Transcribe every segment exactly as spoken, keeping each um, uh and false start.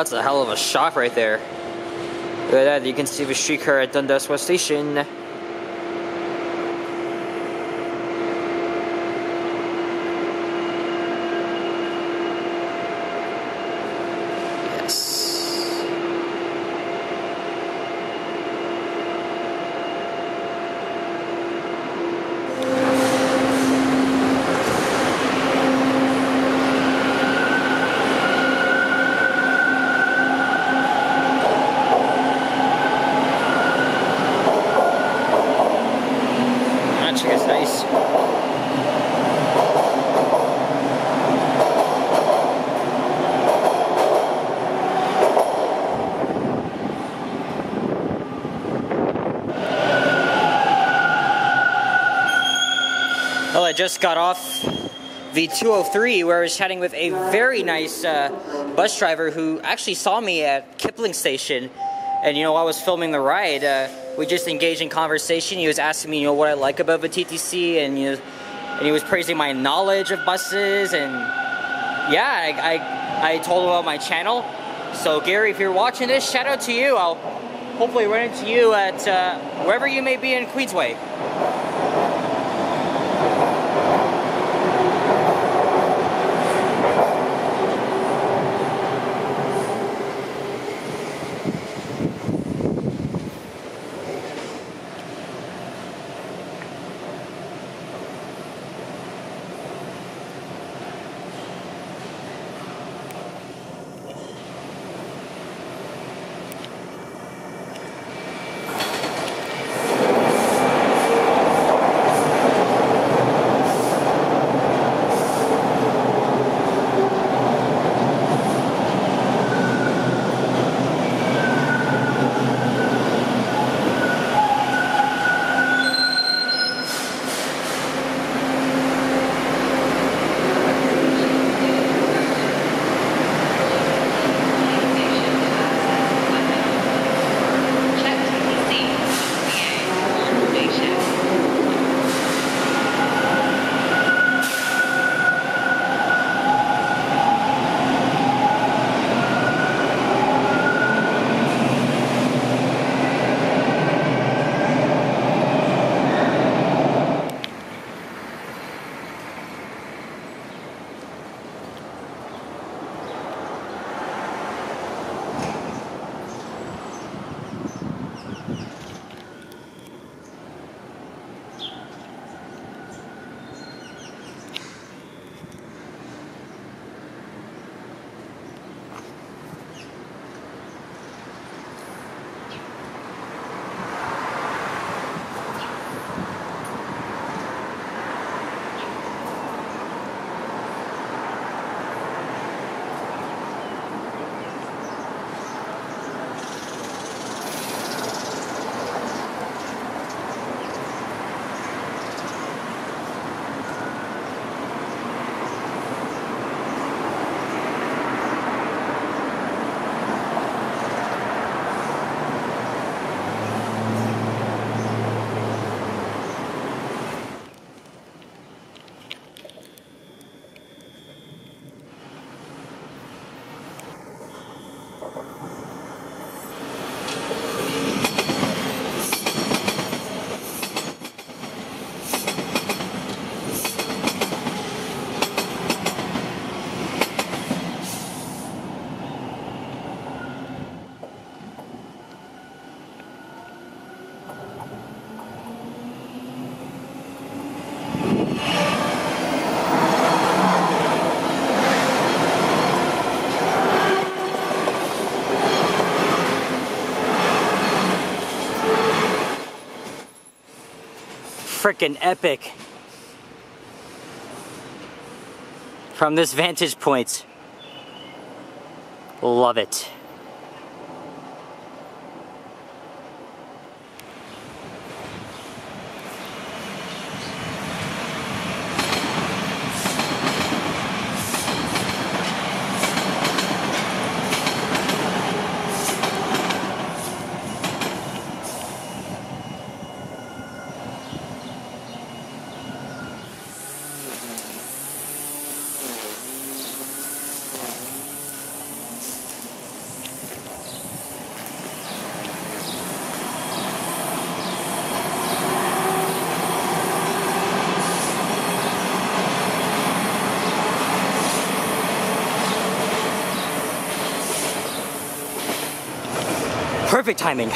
That's a hell of a shot right there. Look at that, you can see the streetcar at Dundas West Station. Well, I just got off the two oh three where I was chatting with a very nice uh, bus driver who actually saw me at Kipling Station. And, you know, while I was filming the ride, uh, we just engaged in conversation. He was asking me, you know, what I like about the T T C, and, you know, and he was praising my knowledge of buses. And, yeah, I, I, I told him about my channel. So, Gary, if you're watching this, shout out to you. I'll hopefully run into you at uh, wherever you may be in Queensway. Freaking epic from this vantage point. Love it. Perfect timing.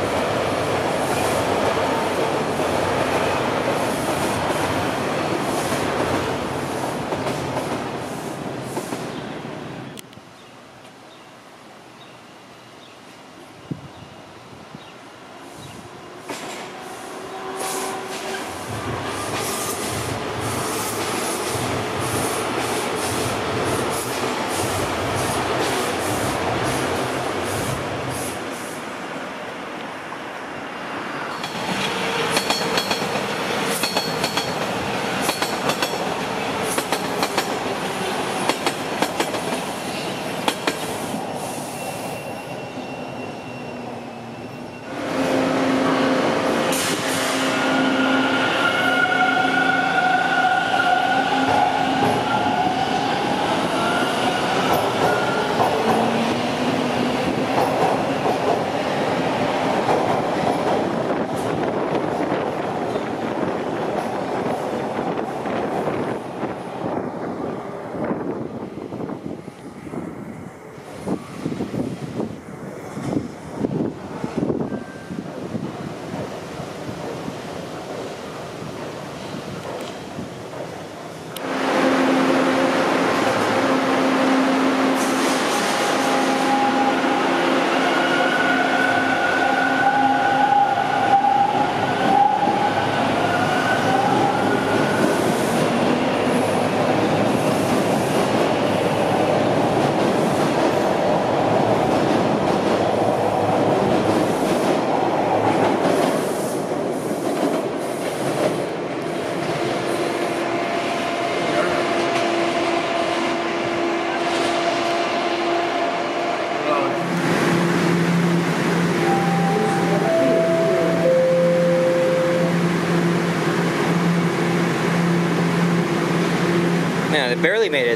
Man, it barely made it.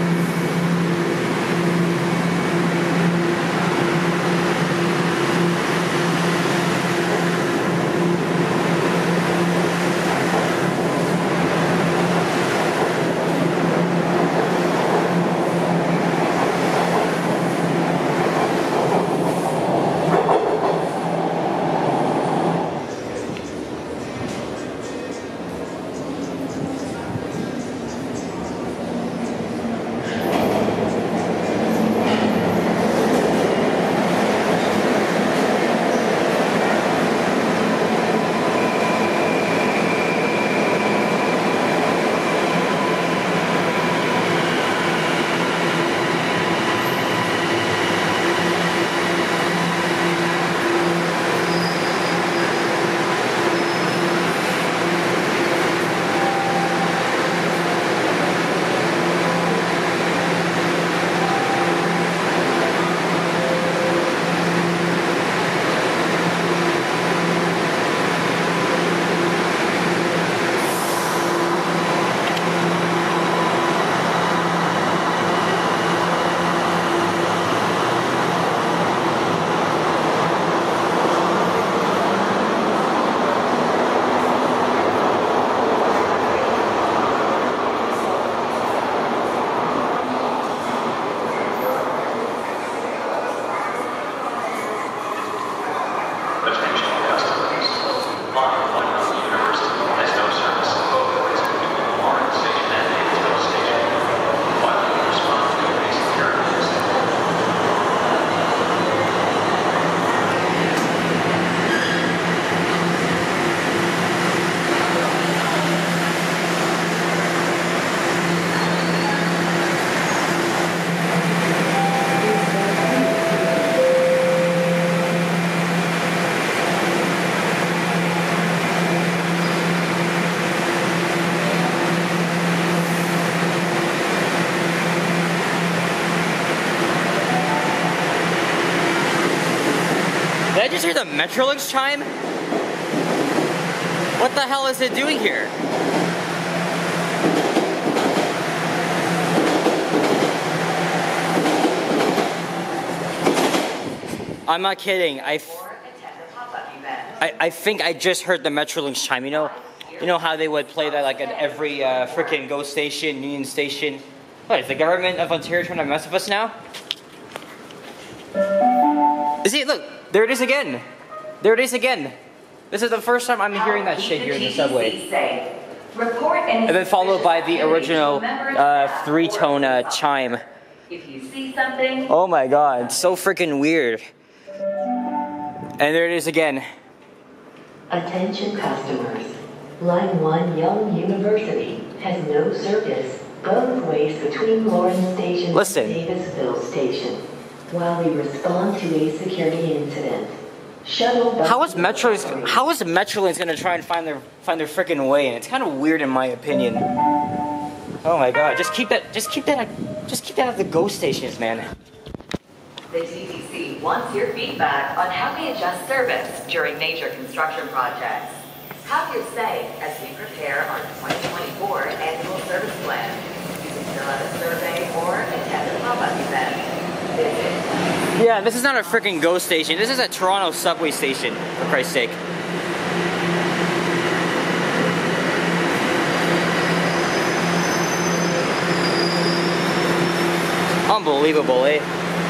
Did I just hear the Metrolinx chime? What the hell is it doing here? I'm not kidding. I, I, I think I just heard the Metrolinx chime. You know, you know how they would play that like at every uh, freaking GO station, Union Station. What is the government of Ontario trying to mess with us now? See, look, There it is again. There it is again. This is the first time I'm hearing that shit here in the subway. And then followed by the original uh, three-tone uh, chime. If you see something. Oh my god, so freaking weird. And there it is again. Attention customers. Line one Young University has no service both ways between Lawrence Station Listen. and Davisville Station. While we respond to a security incident. Shuttle bus How is Metro? How is Metrolinx gonna try and find their find their freaking way? And it's kind of weird in my opinion. Oh my god! Just keep that. Just keep that. Just keep that at the GO stations, man. The T T C wants your feedback on how we adjust service during major construction projects. Have your say as we prepare our twenty twenty-four annual service plan. You can fill out a survey or attend a pop-up event. Yeah, this is not a freaking GO station. This is a Toronto subway station, for Christ's sake. Unbelievable, eh?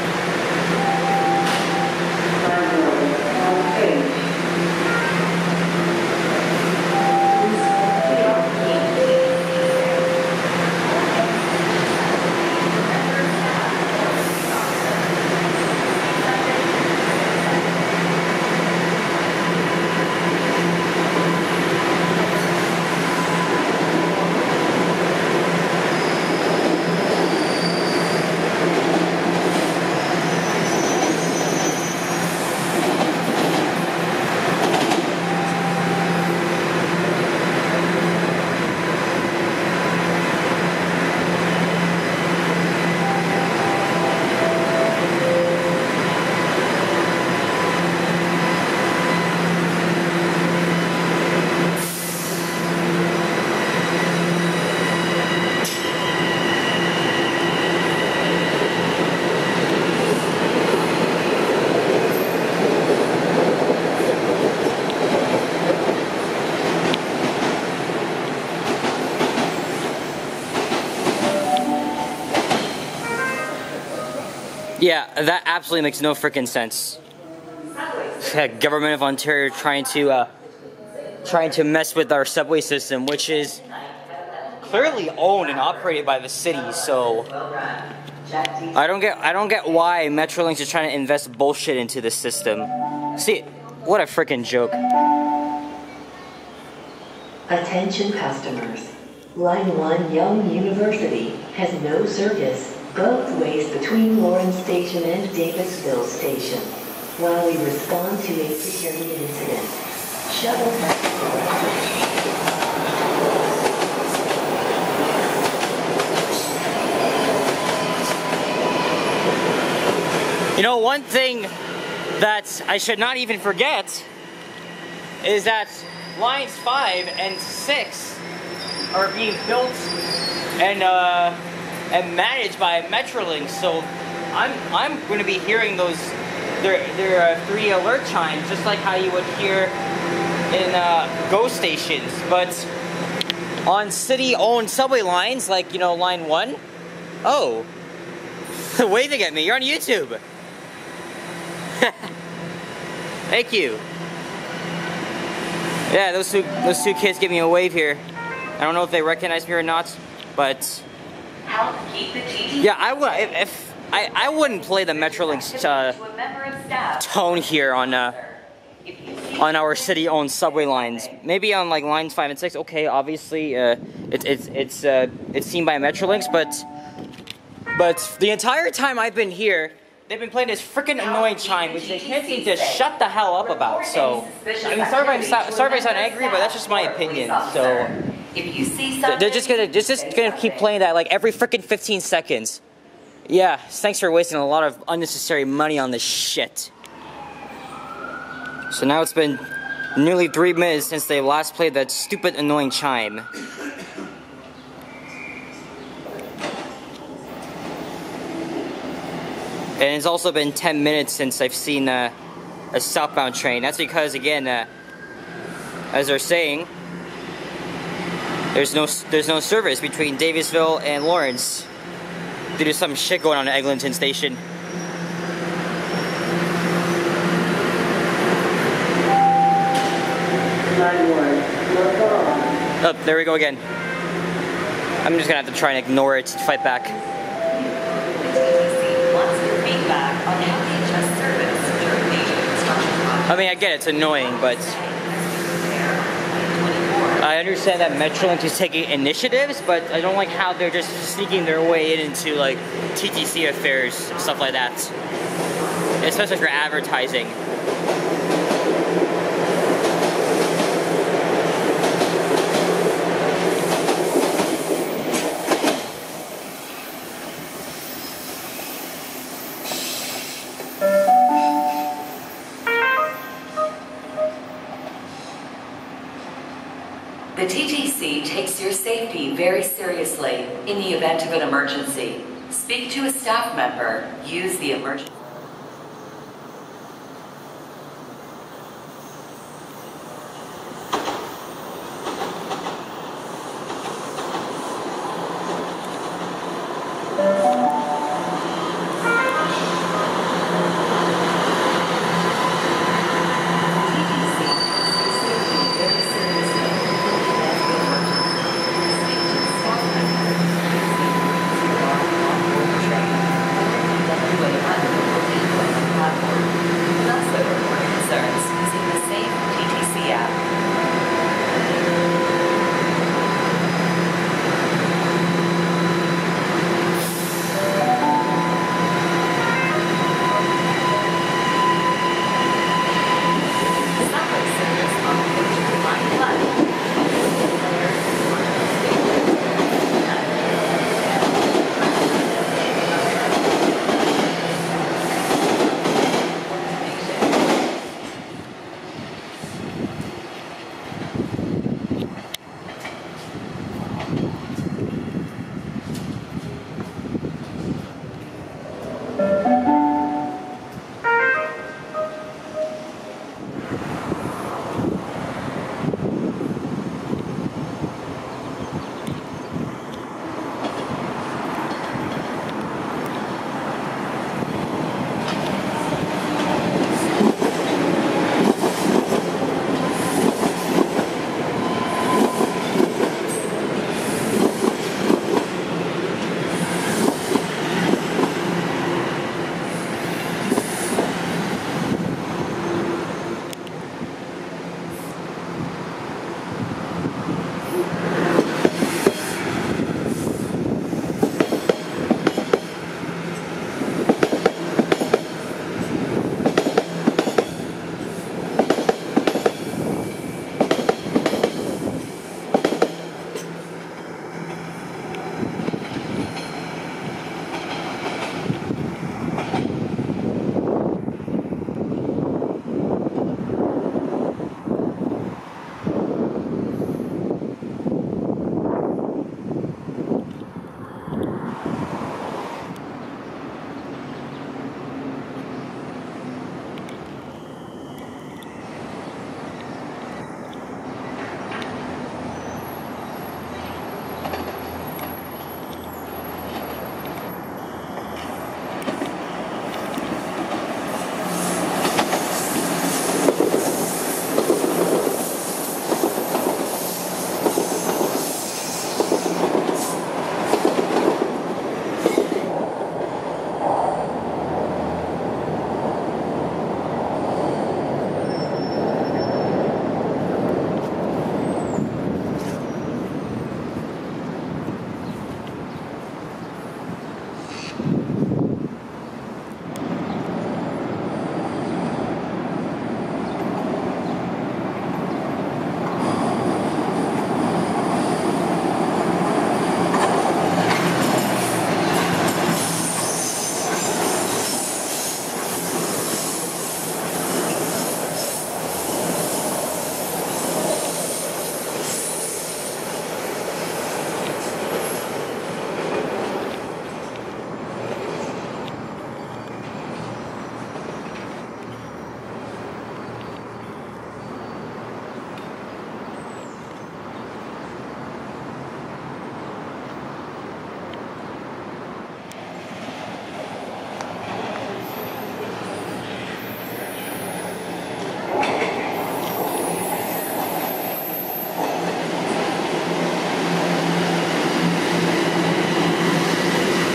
Yeah, that absolutely makes no freaking sense. Government of Ontario trying to uh, trying to mess with our subway system, which is clearly owned and operated by the city. So I don't get I don't get why Metrolinx is trying to invest bullshit into the system. See, what a freaking joke. Attention customers. Line one Young University has no service both ways between Lawrence Station and Davisville Station. While we respond to a security incident. Shuttle You know, one thing that I should not even forget is that lines five and six are being built and uh, and managed by Metrolinx. So I'm I'm going to be hearing those their their uh, three alert chimes, just like how you would hear in uh, GO stations, but on city-owned subway lines, like you know, line one. Oh, waving at me! You're on YouTube. Thank you. Yeah, those two those two kids give me a wave here. I don't know if they recognize me or not, but Help keep the T T C yeah, I would if, if I I wouldn't play the Metrolinx uh, tone here on uh, on our city-owned subway lines. Maybe on like lines five and six. Okay, obviously uh, it's it's it's uh, it's seen by Metrolinx, but but the entire time I've been here, they've been playing this freaking annoying chime, which they can't seem to shut the hell up about. So I mean, sorry if I'm sorry if I sound angry, but that's just my opinion. So. If you see something, They're just gonna, they're just gonna keep playing that like every freaking fifteen seconds. Yeah, thanks for wasting a lot of unnecessary money on this shit. So now it's been nearly three minutes since they last played that stupid annoying chime. And it's also been ten minutes since I've seen uh, a southbound train. That's because, again, uh, as they're saying, There's no there's no service between Davisville and Lawrence due to some shit going on at Eglinton Station. Oh, there we go again. I'm just gonna have to try and ignore it, fight back. The T T C wants your feedback on how they adjust service during major construction projects. I mean, I get it, it's annoying, but I understand that Metrolink is taking initiatives, but I don't like how they're just sneaking their way into like T T C affairs, stuff like that. Especially for advertising. The T T C takes your safety very seriously in the event of an emergency. Speak to a staff member. Use the emergency.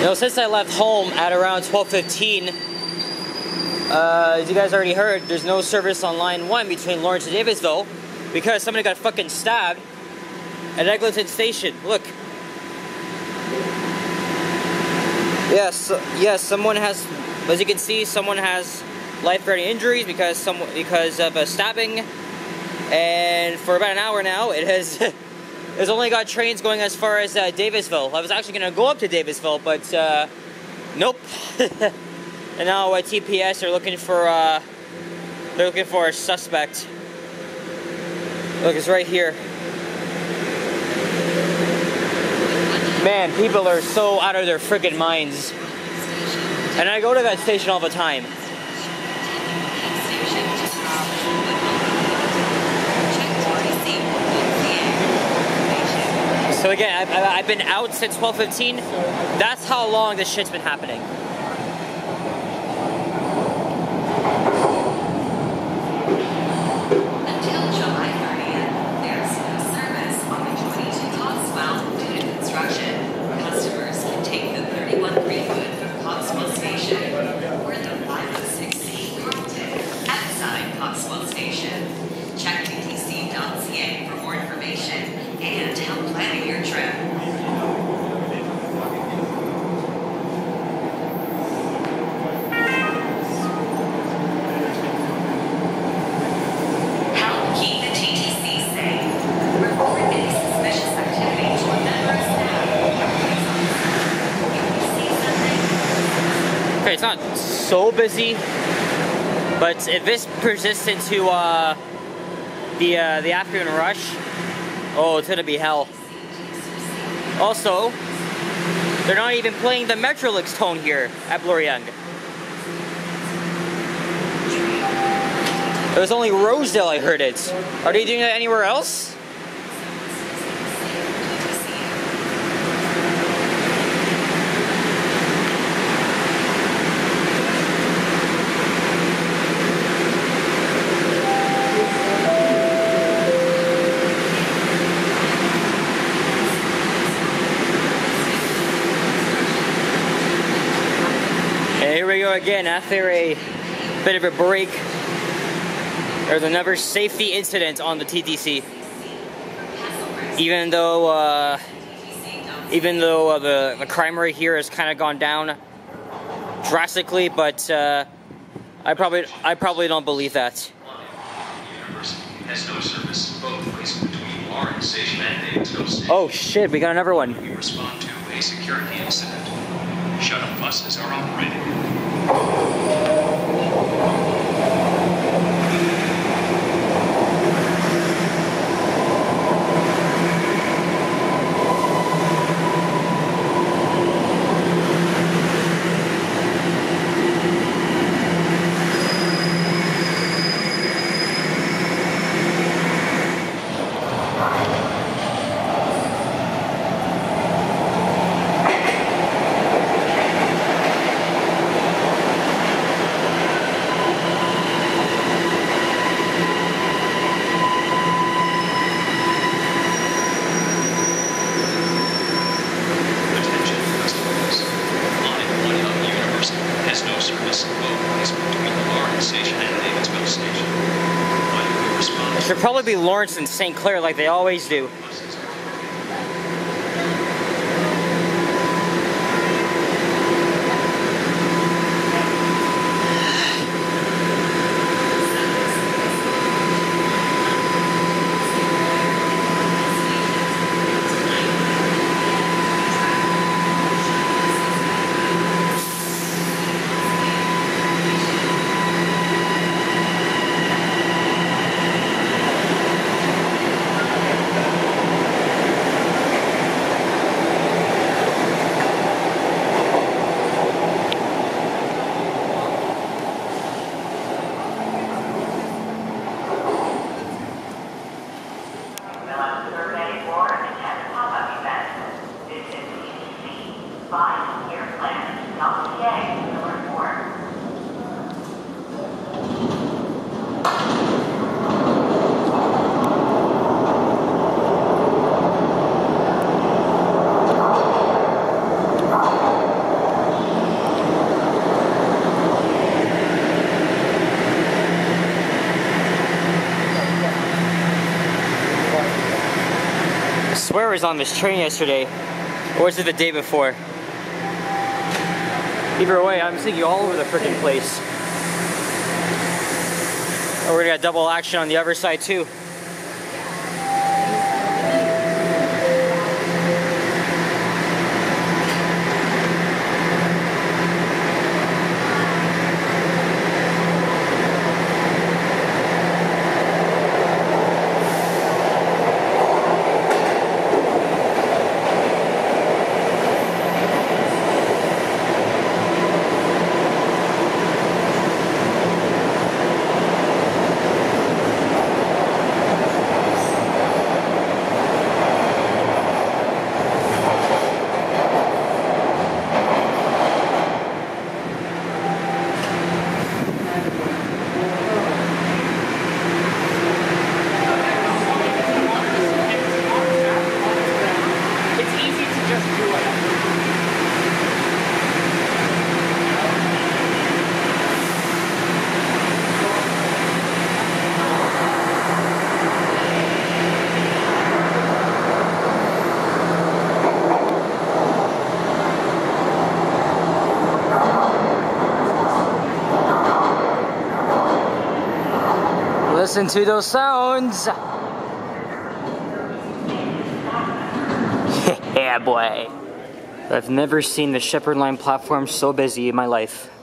Now, since I left home at around twelve fifteen, uh, as you guys already heard, there's no service on line one between Lawrence and Davisville because somebody got fucking stabbed at Eglinton Station. Look. Yes, yes, someone has, as you can see, someone has life-threatening injuries because some because of a stabbing, and for about an hour now, it has it's only got trains going as far as uh, Davisville. I was actually going to go up to Davisville, but uh, nope. And now uh, T P S are looking for uh, they're looking for a suspect. Look, it's right here. Man, people are so out of their freaking minds. And I go to that station all the time. So again, I've, I've been out since twelve fifteen. That's how long this shit's been happening. Until July thirtieth, there's no service on the twenty-two Coxwell due to construction. Customers can take the thirty-one Greenwood from Coxwell Station or the five oh six C Carlton outside Coxwell Station. Check T T C dot C A for more information and help planning your trip. Help keep the T T C safe. Report any suspicious activity to a member of staff. If you see something, Okay, it's not so busy, but if this persists into uh, the uh, the afternoon rush, oh, it's gonna be hell. Also, they're not even playing the Metrolix tone here at Bloor Young. It was only Rosedale I heard it. Are they doing it anywhere else? And here we go again after a bit of a break. There's another safety incident on the T T C. Even though, uh, even though uh, the the crime rate here has kind of gone down drastically, but uh, I probably I probably don't believe that. Has no service both ways between Lawrence Station and Davisville Station. Oh shit, we got another one. We respond to a security incident. Shuttle buses are operating. Has no service both ways between Lawrence Station and Davisville Station. Why do we respond? It should probably be Lawrence and Saint Clair like they always do. swear I was on this train yesterday, or was it the day before? Either way, I'm seeing you all over the freaking place. And we're gonna get double action on the other side too. Listen to those sounds. Yeah, boy. I've never seen the Shepherd Line platform so busy in my life.